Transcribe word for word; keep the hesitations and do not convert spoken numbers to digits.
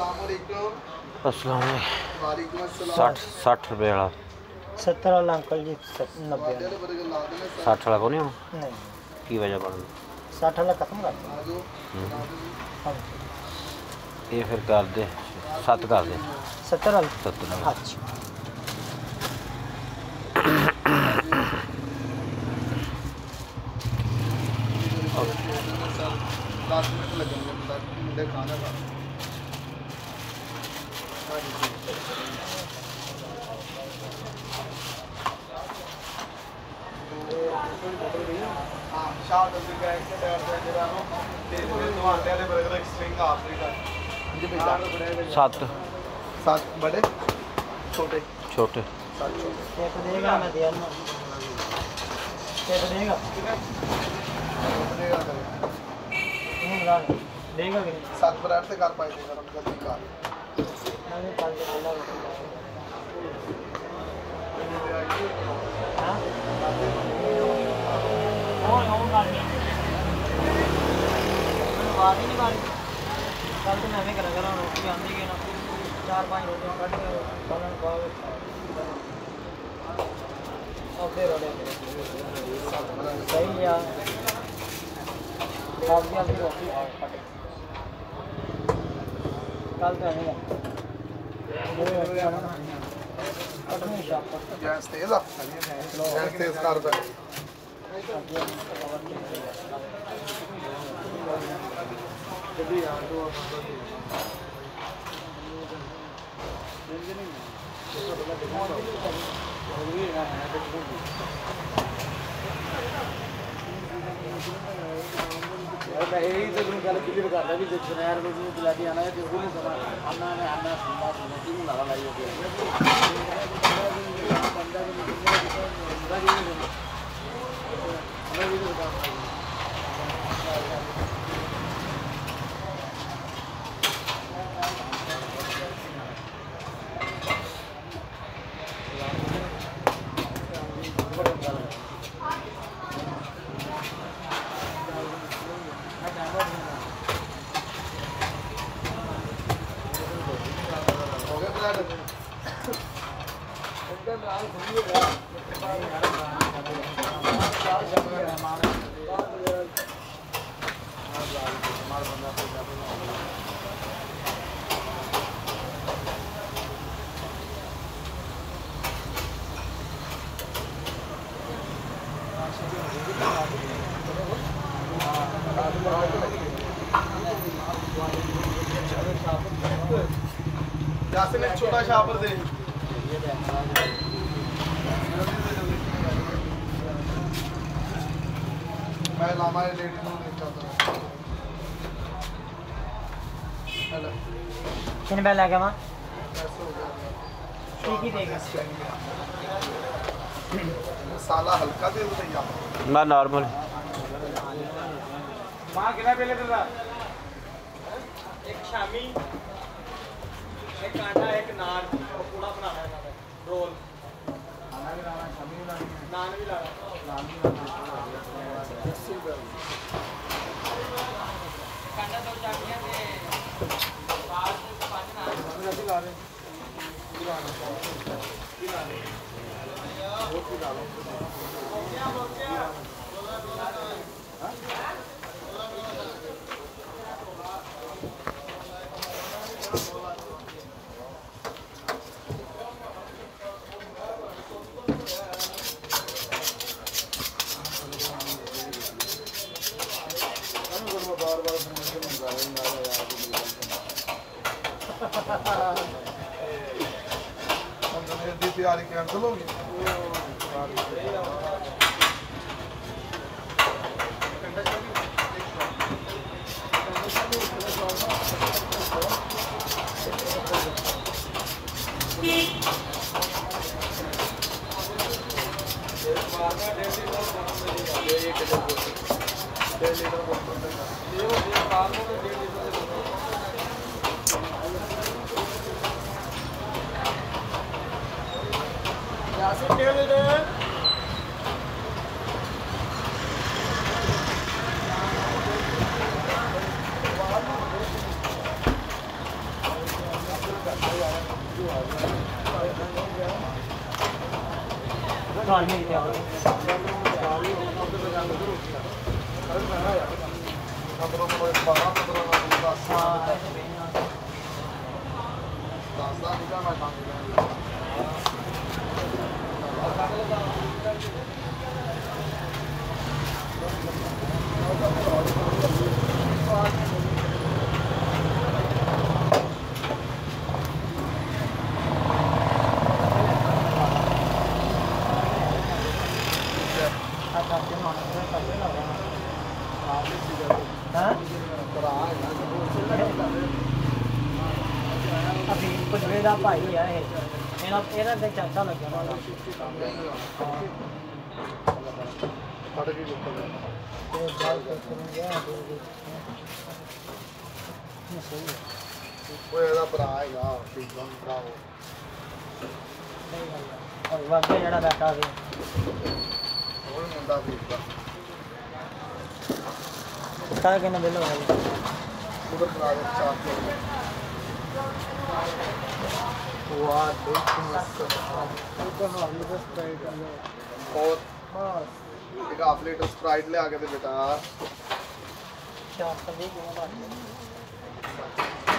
अस्सलाम साठ साठ रुपये वाला सत्तर वाला अंकल जी नब्बे साठ वाला को नहीं हो नहीं की वजह बन साठ वाला खत्म कर ये फिर कर दे सत्त कर दे सत्तर वाला सत्तर अच्छा दस मिनट लगेंगे मुंडे खाना खा सत्त सात बड़े छोटे छोटे एक देगा मैं दिया ना एक देगा नहीं मिला देगा कि नहीं सात बराबर से कर पाएंगे अगर हम गलती कर मैंने पाल के बोला हाँ और और गाड़ी मैंने बात ही नहीं मारी कल तो मैं भी करा करा रोटी आंदी गई ना चार पांच रोटियां कट के खाना खाओ और फिर रोटे सही है आप भी अपनी रोटी खाओ कल तो नहीं गैस तेज आ गैस तेज कर पे मैं यही तो तुम गल क्लियर करता कि शहर में तुम पिलाती आना है तो वो नहीं समझ आना है आना सुनना सुनना क्यों लगा लाई होती है पंद्रह दिन यासिन एक छोटा शापर दे मैं लामा लेडी को देखता था हेलो किन बैल लगा मां ठीक ही देगा साला हल्का दे दो भैया मैं नॉर्मल मां कितना पहले दे रहा एक शामी एक कांटा एक नान और पूरा बनाना है रोल खाना भी लाना शामी भी लानी नान भी लाना नाम भी लाना कांटा दो चाटियां दे पांच पांच नान कैसे ला रहे लाना लाना वो भी डालो हो गया हो गया बार बार समझ के मंगा रहे हैं यार हम दी तैयारी कैंसिल होगी ਮਾਰਨੀ ਕਿਤੇ ਆ ਅੰਦਰੋਂ ਕੋਈ ਬਾਹਰ ਅੰਦਰੋਂ ਨਾ ਦੱਸ ਹਾਂ ਦੱਸਦਾ ਨਹੀਂ ਤਾਂ ਮੈਂ ਕੰਮ ਅਭੀ ਪੁਜਵੇ ਦਾ ਭਾਈ ਆ ਇਹ ਇਹਨਾਂ ਇਹਨਾਂ ਦੇ ਚਾਚਾ ਲੱਗਿਆ ਵਾਲਾ ਫੜ ਕੇ ਉੱਪਰ ਤੇ ਬਾਲ ਕਰੂੰਗਾ ਉਹ ਇਹਦਾ ਭਰਾ ਹੈਗਾ ਠੀਕ ਆ ਭਰਾ ਉਹ ਔਰ ਵਾਗੇ ਜਿਹੜਾ ਬੈਠਾ ਸੀ ਉਹ ਮੁੰਡਾ ਠੀਕ ਆ ਤਾਂ ਕਿੰਨਾ ਬਿੱਲ ਹੋ ਗਿਆ ਉਧਰ ਭਰਾ ਦੇ ਚਾਰ ਕੇ ਵਾਹ ਦੇਖ ਮਸਤ ਉਹ ਹਾਂ ਇਹ ਸਪਰਾਈਟ ਆ और ਬਸ एक हाफ लीटर स्प्राइट ले आके दे बेटा ਚਾਰ ਸੌ ਵੀਹ ਕਿਲੋ ਦਾ